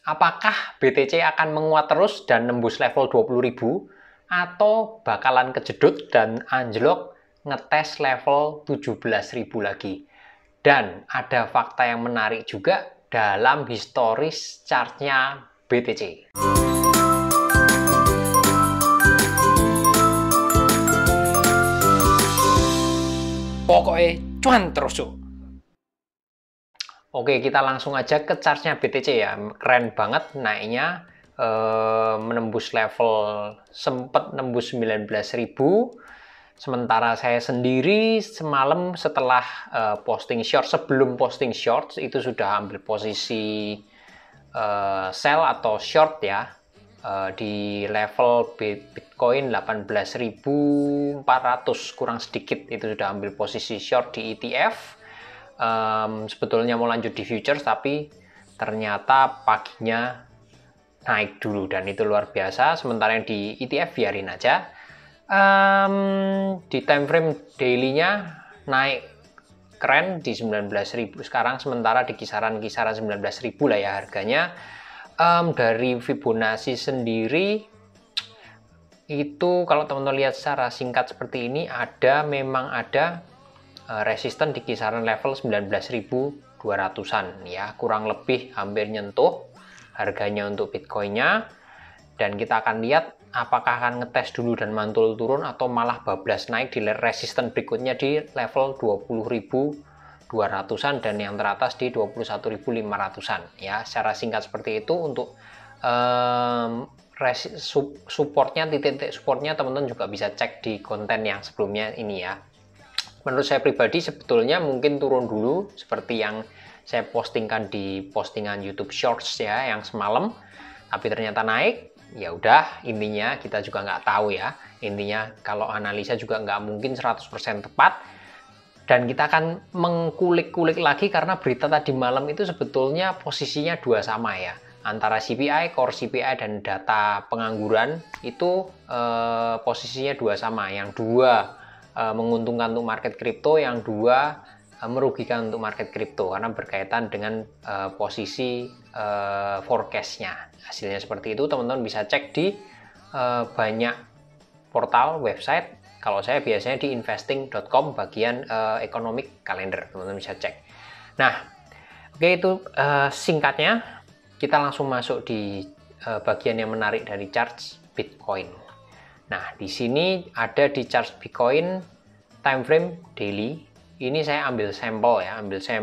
apakah BTC akan menguat terus dan nembus level 20.000 atau bakalan kejedut dan anjlok ngetes level 17.000 lagi. Dan ada fakta yang menarik juga dalam historis chartnya BTC. Pokoknya cuan terus yuk. Oke, kita langsung aja ke chartnya BTC ya. Keren banget naiknya, menembus level, sempat nembus 19.000. Sementara saya sendiri semalam setelah posting short, sebelum posting short itu sudah ambil posisi sell atau short ya, di level Bitcoin 18.400 kurang sedikit, itu sudah ambil posisi short di ETF. Sebetulnya mau lanjut di futures tapi ternyata paginya naik dulu dan itu luar biasa. Sementara yang di ETF biarin aja. Di time frame daily-nya naik keren di 19.000 sekarang, sementara di kisaran-kisaran 19.000 lah ya harganya. Dari Fibonacci sendiri itu kalau teman-teman lihat secara singkat seperti ini, memang ada resisten di kisaran level 19.200-an ya, kurang lebih hampir nyentuh harganya untuk Bitcoin-nya. Dan kita akan lihat apakah akan ngetes dulu dan mantul turun atau malah bablas naik di resisten berikutnya di level 20.200-an dan yang teratas di 21.500-an ya. Secara singkat seperti itu untuk supportnya, titik-titik supportnya teman-teman juga bisa cek di konten yang sebelumnya ini ya. Menurut saya pribadi sebetulnya mungkin turun dulu seperti yang saya postingkan di postingan YouTube Shorts ya yang semalam, tapi ternyata naik. Ya udah, intinya kita juga nggak tahu ya. Intinya kalau analisa juga nggak mungkin 100% tepat. Dan kita akan mengkulik-kulik lagi karena berita tadi malam itu sebetulnya posisinya dua sama ya. Antara CPI, core CPI dan data pengangguran itu posisinya dua sama. Yang dua menguntungkan untuk market kripto, yang dua merugikan untuk market kripto karena berkaitan dengan posisi forecast-nya. Hasilnya seperti itu, teman-teman bisa cek di banyak portal, website. Kalau saya biasanya di investing.com bagian economic calendar, teman-teman bisa cek. Nah, oke, itu singkatnya. Kita langsung masuk di bagian yang menarik dari chart Bitcoin. Nah, di sini ada di chart Bitcoin time frame daily. Ini saya ambil sampel ya,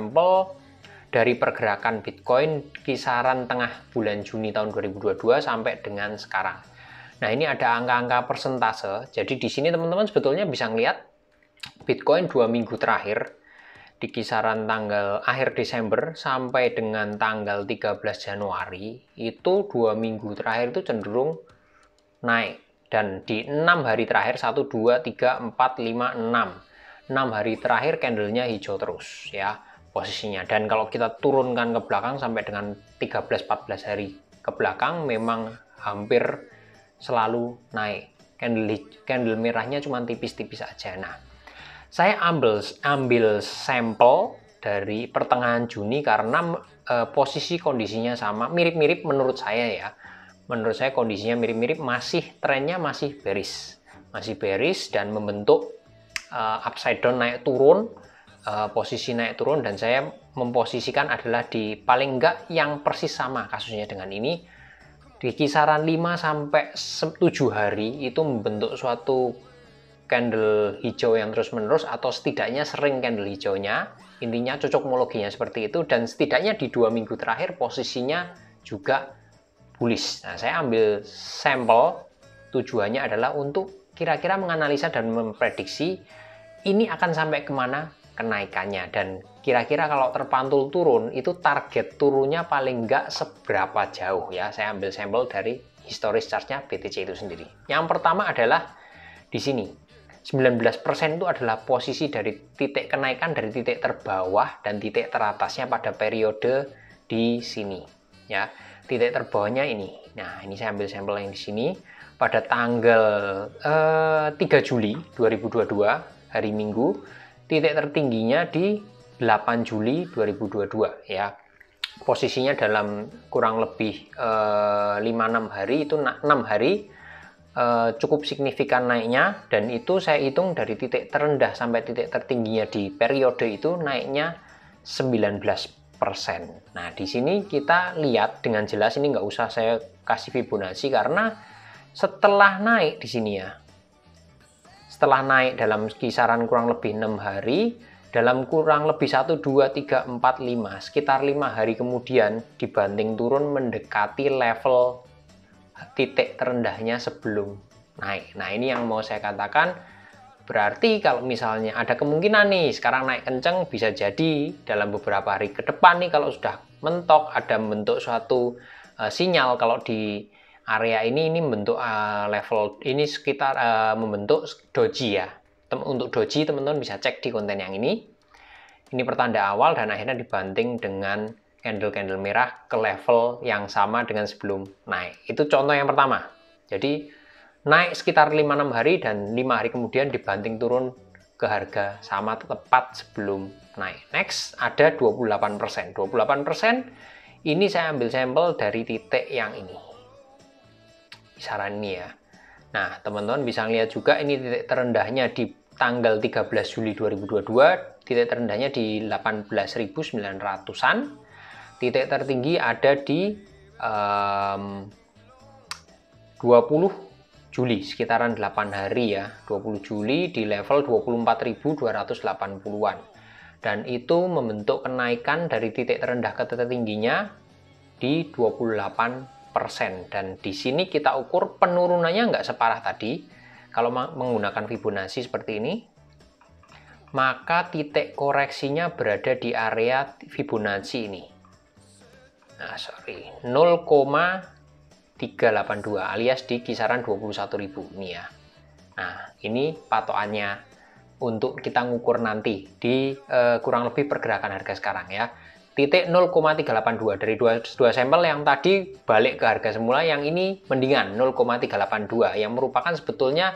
dari pergerakan Bitcoin kisaran tengah bulan Juni tahun 2022 sampai dengan sekarang. Nah, ini ada angka-angka persentase. Jadi di sini teman-teman sebetulnya bisa ngelihat Bitcoin 2 minggu terakhir di kisaran tanggal akhir Desember sampai dengan tanggal 13 Januari itu 2 minggu terakhir itu cenderung naik. Dan di 6 hari terakhir 1, 2, 3, 4, 5, 6 hari terakhir candlenya hijau terus ya posisinya. Dan kalau kita turunkan ke belakang sampai dengan 13-14 hari ke belakang memang hampir selalu naik. Candle merahnya cuma tipis-tipis aja. Nah, saya ambil sampel dari pertengahan Juni karena posisi kondisinya sama, mirip-mirip menurut saya ya. Menurut saya kondisinya mirip-mirip, trennya masih bearish dan membentuk upside down naik turun, posisi naik turun, dan saya memposisikan adalah di paling enggak yang persis sama kasusnya dengan ini di kisaran 5 sampai 7 hari itu membentuk suatu candle hijau yang terus-menerus atau setidaknya sering candle hijaunya. Intinya cocokmologinya seperti itu, dan setidaknya di 2 minggu terakhir posisinya juga bullish. Nah, saya ambil sampel, tujuannya adalah untuk kira-kira menganalisa dan memprediksi ini akan sampai kemana kenaikannya, dan kira-kira kalau terpantul turun itu target turunnya paling enggak seberapa jauh ya. Saya ambil sampel dari historis chartnya BTC itu sendiri. Yang pertama adalah di sini 19% itu adalah posisi dari titik kenaikan dari titik terbawah dan titik teratasnya pada periode di sini ya. Titik terbawahnya ini. Nah, ini saya ambil sampel yang di sini pada tanggal 3 Juli 2022 hari Minggu. Titik tertingginya di 8 Juli 2022 ya. posisinya dalam kurang lebih 5-6 hari, itu 6 hari cukup signifikan naiknya, dan itu saya hitung dari titik terendah sampai titik tertingginya di periode itu naiknya 19%. Nah, di sini kita lihat dengan jelas, ini nggak usah saya kasih Fibonacci karena setelah naik di sini ya, setelah naik dalam kisaran kurang lebih 6 hari, dalam kurang lebih 1, 2, 3, 4, 5, sekitar 5 hari kemudian dibanting turun mendekati level titik terendahnya sebelum naik. Nah, ini yang mau saya katakan, berarti kalau misalnya ada kemungkinan nih sekarang naik kenceng, bisa jadi dalam beberapa hari ke depan nih kalau sudah mentok, ada membentuk suatu sinyal kalau di area ini membentuk level ini sekitar membentuk doji ya. Untuk doji teman-teman bisa cek di konten yang ini. Ini pertanda awal dan akhirnya dibanting dengan candle-candle merah ke level yang sama dengan sebelum naik. Itu contoh yang pertama. Jadi naik sekitar 5-6 hari dan 5 hari kemudian dibanting turun ke harga sama tepat sebelum naik. Next ada 28%. 28% ini saya ambil sampel dari titik yang ini. Kisaran ini ya. Nah, teman-teman bisa lihat juga ini titik terendahnya di tanggal 13 Juli 2022, titik terendahnya di 18.900-an. Titik tertinggi ada di 20 Juli, sekitaran 8 hari ya, 20 Juli di level 24.280-an. Dan itu membentuk kenaikan dari titik terendah ke titik tingginya di 28%. Dan di sini kita ukur penurunannya nggak separah tadi. Kalau menggunakan Fibonacci seperti ini, maka titik koreksinya berada di area Fibonacci ini. Nah, 0,382 alias di kisaran 21.000 ini ya. Nah, ini patokannya untuk kita ngukur nanti di kurang lebih pergerakan harga sekarang ya. Titik 0,382 dari dua sampel yang tadi balik ke harga semula, yang ini mendingan 0,382 yang merupakan sebetulnya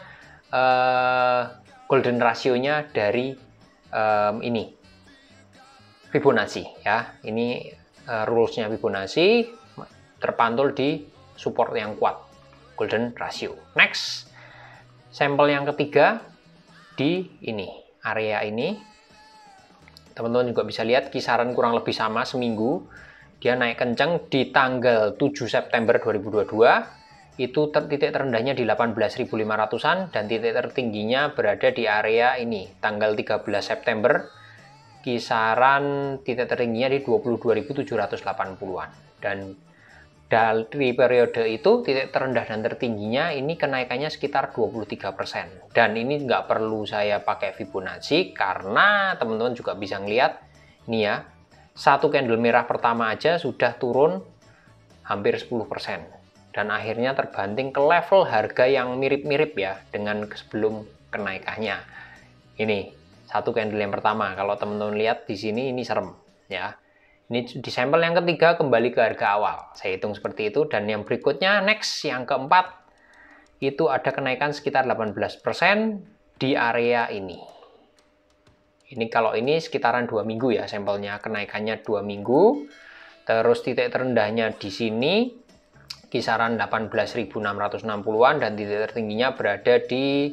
golden rasionya dari ini Fibonacci ya. Ini rulesnya Fibonacci terpantul di support yang kuat, golden ratio. Next, sampel yang ketiga di ini area ini. Teman-teman juga bisa lihat kisaran kurang lebih sama seminggu. Dia naik kencang di tanggal 7 September 2022. Itu titik terendahnya di 18.500-an dan titik tertingginya berada di area ini. Tanggal 13 September kisaran titik tertingginya di 22.780-an. Dan dari periode itu titik terendah dan tertingginya ini kenaikannya sekitar 23%. Dan ini nggak perlu saya pakai Fibonacci karena teman-teman juga bisa ngelihat ini ya, satu candle merah pertama aja sudah turun hampir 10%, dan akhirnya terbanting ke level harga yang mirip-mirip ya dengan sebelum kenaikannya. Ini satu candle yang pertama, kalau teman-teman lihat di sini ini serem ya. Ini di sampel yang ketiga kembali ke harga awal. Saya hitung seperti itu. Dan yang berikutnya, next, yang keempat, itu ada kenaikan sekitar 18% di area ini. Ini kalau ini sekitaran 2 minggu ya, sampelnya kenaikannya 2 minggu. Terus titik terendahnya di sini, kisaran 18.660-an, dan titik tertingginya berada di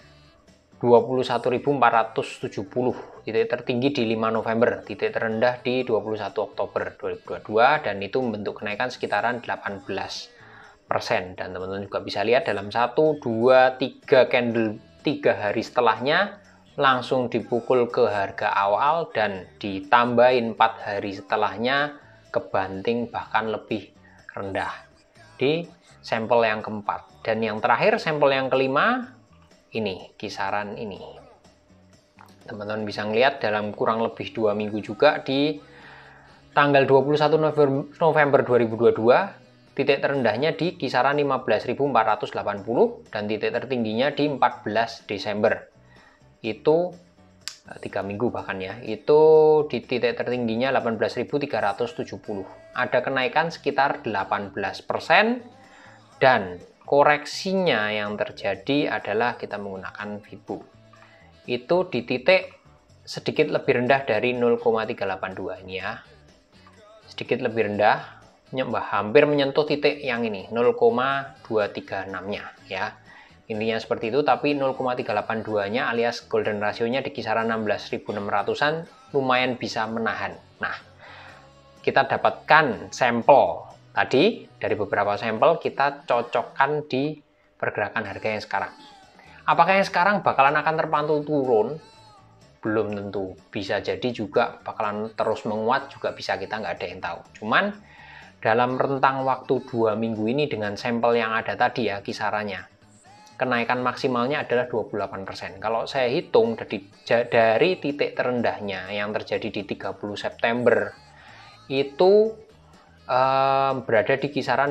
21.470. Titik tertinggi di 5 November, titik terendah di 21 Oktober 2022, dan itu membentuk kenaikan sekitaran 18%. Dan teman-teman juga bisa lihat dalam 1, 2, 3 candle 3 hari setelahnya langsung dipukul ke harga awal, dan ditambahin 4 hari setelahnya kebanting bahkan lebih rendah di sampel yang keempat. Dan yang terakhir, sampel yang kelima, ini kisaran ini. Teman-teman bisa ngelihat dalam kurang lebih 2 minggu juga di tanggal 21 November 2022, titik terendahnya di kisaran 15.480 dan titik tertingginya di 14 Desember. Itu 3 minggu bahkan ya. Itu di titik tertingginya 18.370. Ada kenaikan sekitar 18%, dan koreksinya yang terjadi adalah kita menggunakan Fibo. Itu di titik sedikit lebih rendah dari 0,382 ini ya. sedikit lebih rendah, hampir menyentuh titik yang ini 0,236-nya ya. Intinya seperti itu, tapi 0,382-nya alias golden ratio-nya di kisaran 16.600-an lumayan bisa menahan. Nah, kita dapatkan sampel tadi, dari beberapa sampel kita cocokkan di pergerakan harga yang sekarang. Apakah yang sekarang bakalan akan terpantau turun? Belum tentu. Bisa jadi juga bakalan terus menguat, juga bisa, kita nggak ada yang tahu. Cuman dalam rentang waktu 2 minggu ini dengan sampel yang ada tadi ya, kisarannya kenaikan maksimalnya adalah 28%. Kalau saya hitung dari titik terendahnya yang terjadi di 30 September itu berada di kisaran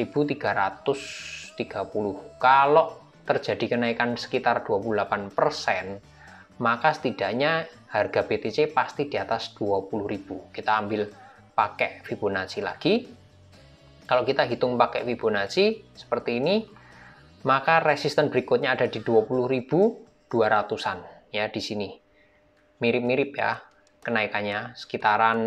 16.330. Kalau terjadi kenaikan sekitar 28%, maka setidaknya harga BTC pasti di atas 20.000. Kita ambil pakai Fibonacci lagi. Kalau kita hitung pakai Fibonacci seperti ini, maka resisten berikutnya ada di 20.200-an ya, di sini. Mirip-mirip ya kenaikannya, sekitaran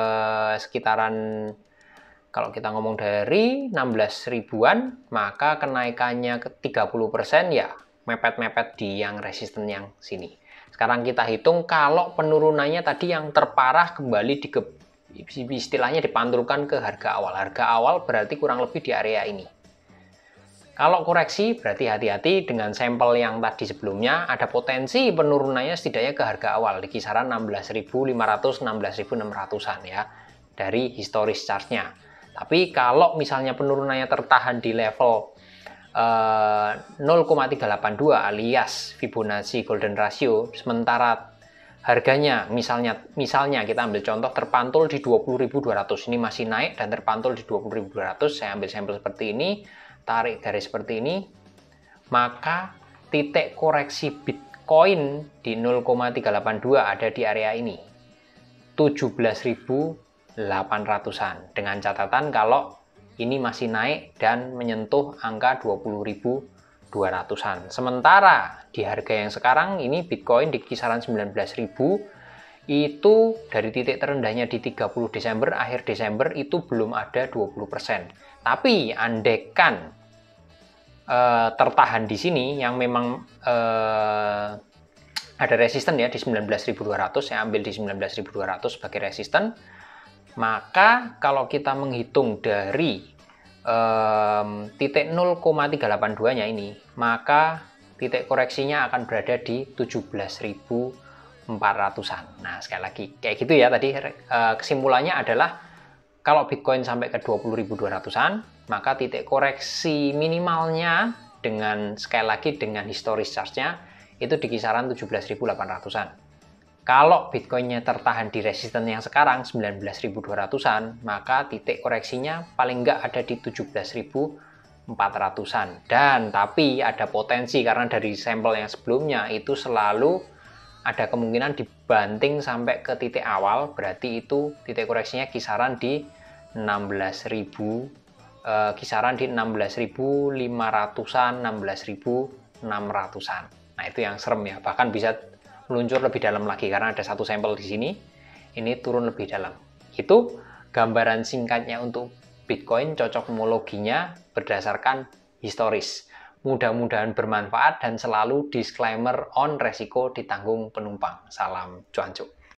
kalau kita ngomong dari 16 ribuan, maka kenaikannya ke 30% ya mepet-mepet di yang resisten yang sini. Sekarang kita hitung kalau penurunannya tadi yang terparah kembali istilahnya dipantulkan ke harga awal. Harga awal berarti kurang lebih di area ini. Kalau koreksi berarti hati-hati dengan sampel yang tadi sebelumnya, ada potensi penurunannya setidaknya ke harga awal di kisaran 16.500, 16.600-an ya dari historis chartnya. Tapi kalau misalnya penurunannya tertahan di level 0,382 alias Fibonacci golden ratio, sementara harganya misalnya kita ambil contoh terpantul di 20.200, ini masih naik dan terpantul di 20.200, saya ambil sampel seperti ini, tarik garis seperti ini, maka titik koreksi Bitcoin di 0,382 ada di area ini 17.800-an, dengan catatan kalau ini masih naik dan menyentuh angka 20.200-an. Sementara di harga yang sekarang ini Bitcoin di kisaran 19.000, itu dari titik terendahnya di 30 Desember, akhir Desember itu belum ada 20%. Tapi andekan tertahan di sini yang memang ada resisten ya di 19.200, saya ambil di 19.200 sebagai resisten, maka kalau kita menghitung dari titik 0,382-nya ini, maka titik koreksinya akan berada di 17.400-an. Nah, sekali lagi kayak gitu ya tadi, kesimpulannya adalah kalau Bitcoin sampai ke 20.200-an, maka titik koreksi minimalnya dengan sekali lagi dengan historis chartnya itu di kisaran 17.800-an. Kalau Bitcoinnya tertahan di resisten yang sekarang 19.200-an, maka titik koreksinya paling nggak ada di 17.400-an. Dan tapi ada potensi karena dari sampel yang sebelumnya itu selalu ada kemungkinan dibanting sampai ke titik awal, berarti itu titik koreksinya kisaran di 16.000, kisaran di 16.500-an, 16.600-an. Nah, itu yang serem ya, bahkan bisa meluncur lebih dalam lagi karena ada satu sampel di sini, ini turun lebih dalam. Itu gambaran singkatnya untuk Bitcoin, cocok homologinya berdasarkan historis. Mudah-mudahan bermanfaat dan selalu disclaimer on resiko ditanggung penumpang. Salam cuancu.